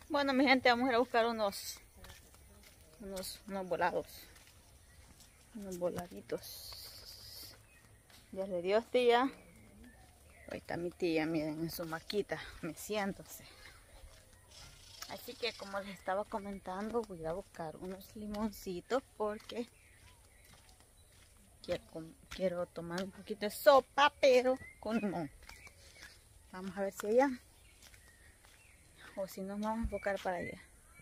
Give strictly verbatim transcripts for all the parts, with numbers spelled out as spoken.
Bueno, mi gente, vamos a ir a buscar unos, unos, unos volados. Unos voladitos. Ya le dio tía. Ahí está mi tía, miren, en su maquita, meciéndose. Así que como les estaba comentando, voy a buscar unos limoncitos porque quiero, quiero tomar un poquito de sopa, pero con limón. Vamos a ver si allá, o si nos vamos a enfocar para allá.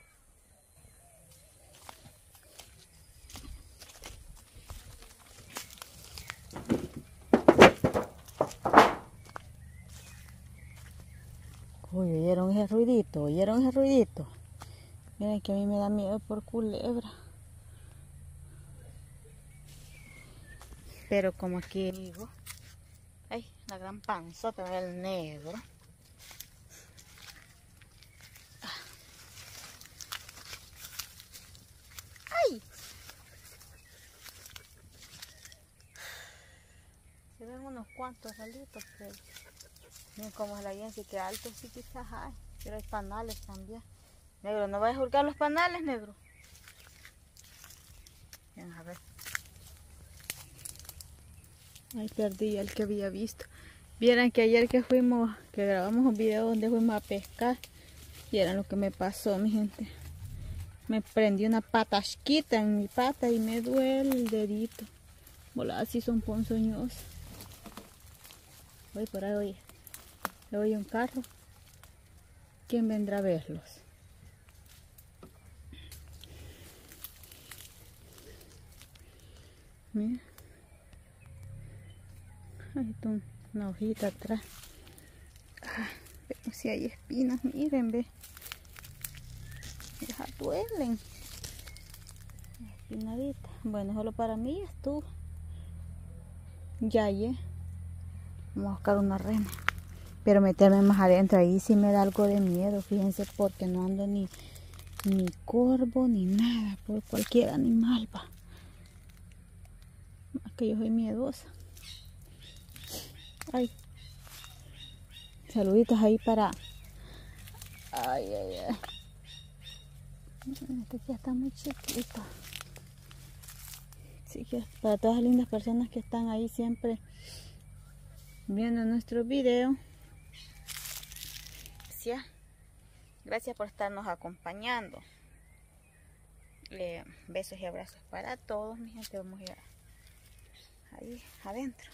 Uy, ¿oyeron ese ruidito? ¿Oyeron ese ruidito? Miren que a mí me da miedo por culebra. Pero como aquí digo, ay, la gran panzota del negro. ¡Ay! Se ven unos cuantos ralitos, pero miren cómo es la gente, que alto sí quizás hay. Pero hay panales también. Negro, ¿no vas a juzgar los panales, negro? Ven a ver. Ay, perdí el que había visto. Vieran que ayer que fuimos, que grabamos un video donde fuimos a pescar, y era lo que me pasó, mi gente. Me prendí una patasquita en mi pata y me duele el dedito. Voladas sí son ponzoñosas. Voy por ahí, oye. Le oye un carro. ¿Quién vendrá a verlos? Mira. Hay una hojita atrás. Ah, si hay espinas, miren, ve. Ya duelen. Espinadita. Bueno, solo para mí ya estuvo. Ya, ya. Vamos a buscar una rena. Pero meterme más adentro, ahí sí me da algo de miedo. Fíjense, porque no ando ni, ni corvo ni nada. Por cualquier animal, va. Más que yo soy miedosa. Ay. Saluditos ahí para... Ay, ay, ay. Este ya está muy chiquito. Así que para todas las lindas personas que están ahí siempre viendo nuestros videos, gracias, gracias por estarnos acompañando. Eh, besos y abrazos para todos, mi gente. Vamos a ir ahí adentro.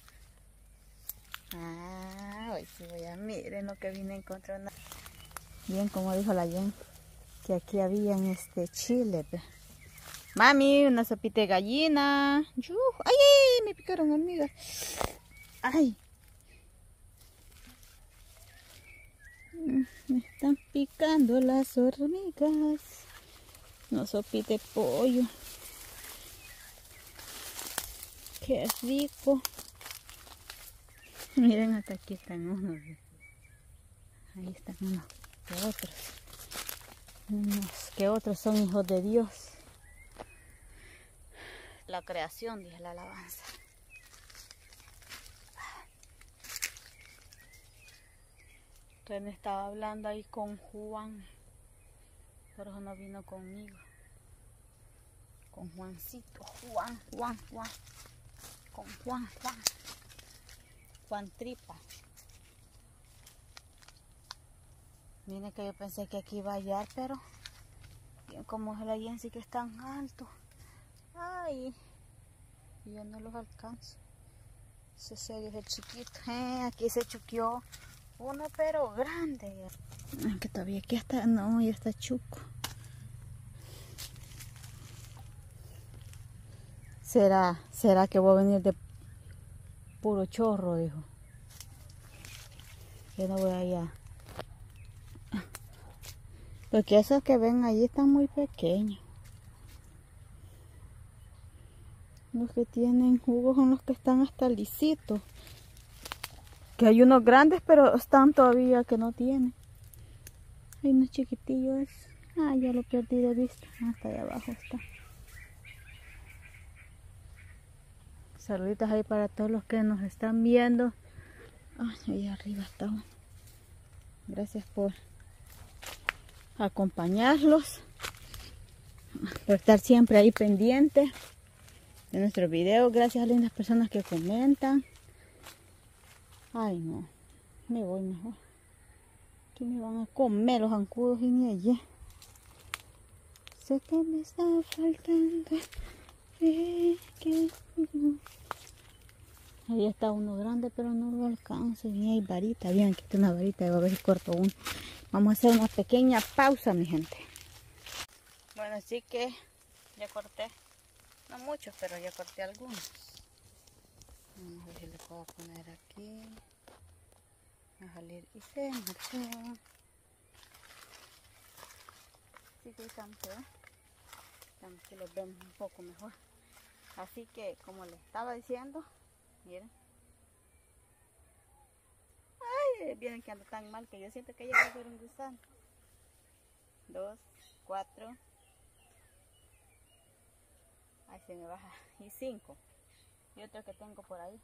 Ah, hoy sí voy a miren lo que vine a encontrar. Bien, como dijo la Jen, que aquí habían este chile. Mami, una sopita de gallina. ¡Ay! Me picaron hormigas. ¡Ay! Me están picando las hormigas. Una sopita de pollo. ¡Qué rico! Miren, hasta aquí están unos. Ahí están unos que otros. Unos que otros son hijos de Dios. La creación, dije la alabanza. René estaba hablando ahí con Juan, por eso no vino conmigo. Con Juancito, Juan, Juan, Juan. Con Juan, Juan. Juan Tripa. Miren que yo pensé que aquí iba a hallar, pero bien como es la Jensi que es tan alto. Ay, yo no los alcanzo. Ese serio es el chiquito. Eh, aquí se chuqueó uno, pero grande. Es que todavía aquí está, no, ya está chuco. ¿Será, será que voy a venir de puro chorro? Dijo. Yo no voy allá. Porque esos que ven ahí están muy pequeños. Los que tienen jugo son los que están hasta lisitos. Que hay unos grandes, pero están todavía que no tienen. Hay unos chiquitillos. Ah, ya lo perdí de vista. Hasta allá abajo está. Saluditos ahí para todos los que nos están viendo. Ay, ahí arriba está uno. Gracias por, acompañarlos, por estar siempre ahí pendiente de nuestros videos. Gracias a lindas personas que comentan. Ay no, me voy mejor. Aquí me van a comer los zancudos y ni allí. Sé que me está faltando. Eh, que... Ahí está uno grande, pero no lo alcanzo. Ni hay varita. Bien, aquí está una varita. Y voy a ver si corto uno. Vamos a hacer una pequeña pausa, mi gente. Bueno, así que ya corté. No muchos, pero ya corté algunos. Vamos a ver si le puedo poner aquí. A salir y se marchó. Así que están peor. Aquí los vemos un poco mejor. Así que, como les estaba diciendo, miren. Ay, miren que ando tan mal que yo siento que ya va a ser un gusano. Dos, cuatro. Ahí se me baja. Y cinco. Y otro que tengo por ahí.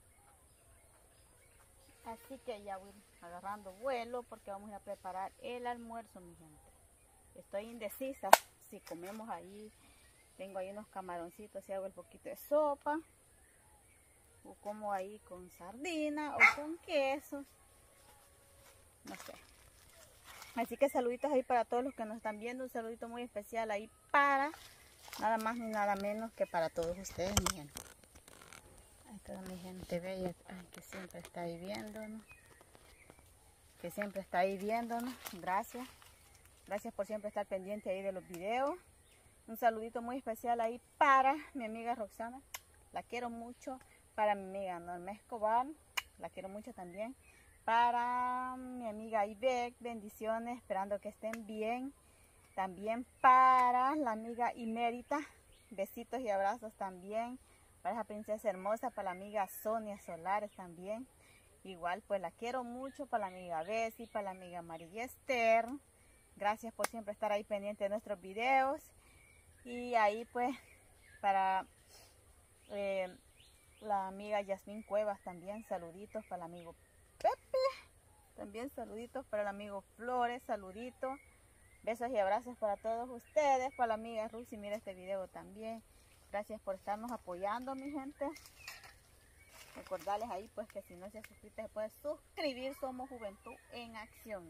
Así que ya voy agarrando vuelo porque vamos a ir a preparar el almuerzo, mi gente. Estoy indecisa si comemos ahí. Tengo ahí unos camaroncitos, si hago el poquito de sopa. O como ahí con sardina o con queso. No sé. Así que saluditos ahí para todos los que nos están viendo. Un saludito muy especial ahí para nada más ni nada menos que para todos ustedes, mi gente. Ahí toda mi gente bella, ay, que siempre está ahí viéndonos. Que siempre está ahí viéndonos. Gracias. Gracias por siempre estar pendiente ahí de los videos. Un saludito muy especial ahí para mi amiga Roxana. La quiero mucho. Para mi amiga Norma Escobar. La quiero mucho también. Para mi amiga Ivette. Bendiciones. Esperando que estén bien. También para la amiga Imérita. Besitos y abrazos también. Para esa princesa hermosa. Para la amiga Sonia Solares también. Igual pues la quiero mucho. Para la amiga Bessie. Para la amiga María Esther. Gracias por siempre estar ahí pendiente de nuestros videos. Y ahí pues para eh, la amiga Yasmín Cuevas también saluditos. Para el amigo Pepe también saluditos. Para el amigo Flores saluditos. Besos y abrazos para todos ustedes. Para la amiga Rusi, mira este video también. Gracias por estarnos apoyando, mi gente. Recordarles ahí pues que si no se ha suscrito se puede suscribir. Somos Juventud en Acción.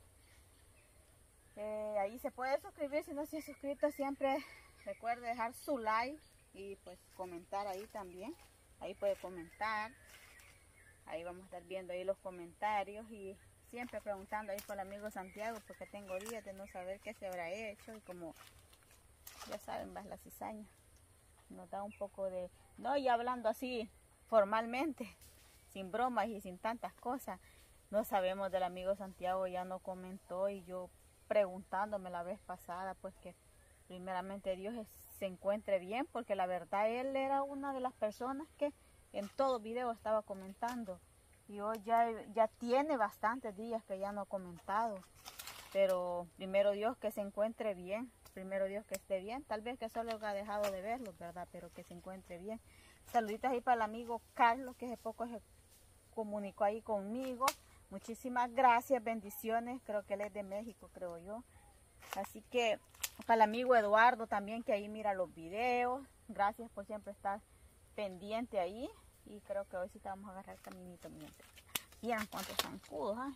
Eh, ahí se puede suscribir. Si no se ha suscrito, siempre recuerde dejar su like y pues comentar ahí también. Ahí puede comentar. Ahí vamos a estar viendo ahí los comentarios y siempre preguntando ahí por el amigo Santiago, porque tengo días de no saber qué se habrá hecho. Y como ya saben, vas la cizaña nos da un poco de... No, y hablando así formalmente, sin bromas y sin tantas cosas, no sabemos del amigo Santiago. Ya no comentó y yo preguntándome la vez pasada, pues que primeramente Dios es, se encuentre bien, porque la verdad él era una de las personas que en todo video estaba comentando y hoy ya, ya tiene bastantes días que ya no ha comentado, pero primero Dios que se encuentre bien, primero Dios que esté bien, tal vez que solo ha dejado de verlo, verdad, pero que se encuentre bien. Saluditos ahí para el amigo Carlos, que hace poco se comunicó ahí conmigo. Muchísimas gracias, bendiciones. Creo que él es de México, creo yo. Así que para el amigo Eduardo también, que ahí mira los videos. Gracias por siempre estar pendiente ahí. Y creo que hoy sí te vamos a agarrar el caminito, mi gente. Miren cuántos zancudos, ¿eh?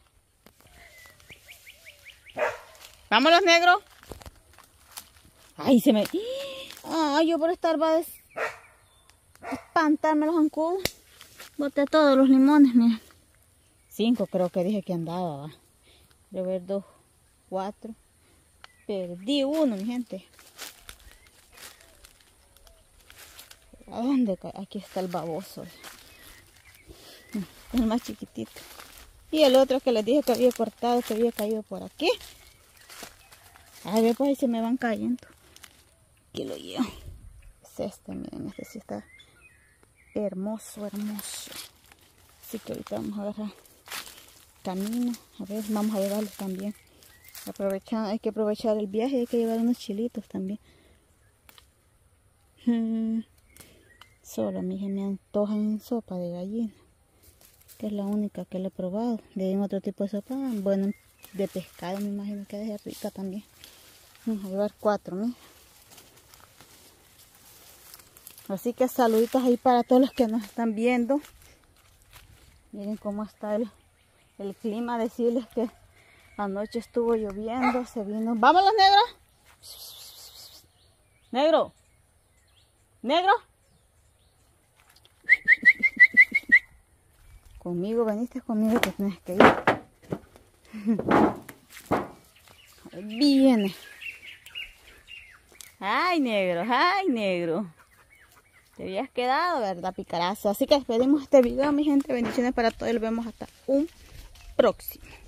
Vámonos, negro. Ay, se me... Ay, yo por estar va a des... espantarme los zancudos. Boté todos los limones, miren. Cinco creo que dije que andaba, va. De ver dos, cuatro. Perdí uno, mi gente. ¿A dónde cae? Aquí está el baboso. El más chiquitito. Y el otro que les dije que había cortado, que había caído por aquí. A ver, pues ahí se me van cayendo. Aquí lo llevo. Es este, miren, este sí está hermoso, hermoso. Así que ahorita vamos a agarrar camino. A ver, vamos a llevarlos también. Aprovechar, hay que aprovechar el viaje, hay que llevar unos chilitos también. Hmm. Solo a mí se me antojan sopa de gallina, que es la única que le he probado. De otro tipo de sopa, bueno, de pescado, me imagino que debe ser rica también. Vamos a llevar cuatro, mira. Así que saluditos ahí para todos los que nos están viendo. Miren cómo está el, el clima. Decirles que anoche estuvo lloviendo, se vino. ¡Vámonos, negro! ¡Negro! ¡Negro! Conmigo, veniste conmigo que tienes que ir. Ahí viene. ¡Ay, negro! ¡Ay, negro! Te habías quedado, ¿verdad, picarazo? Así que despedimos este video, mi gente. Bendiciones para todos y nos vemos hasta un próximo.